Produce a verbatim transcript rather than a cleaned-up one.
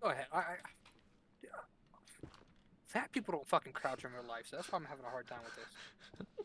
Go ahead. I, I, fat people don't fucking crouch in real life, so that's why I'm having a hard time with this.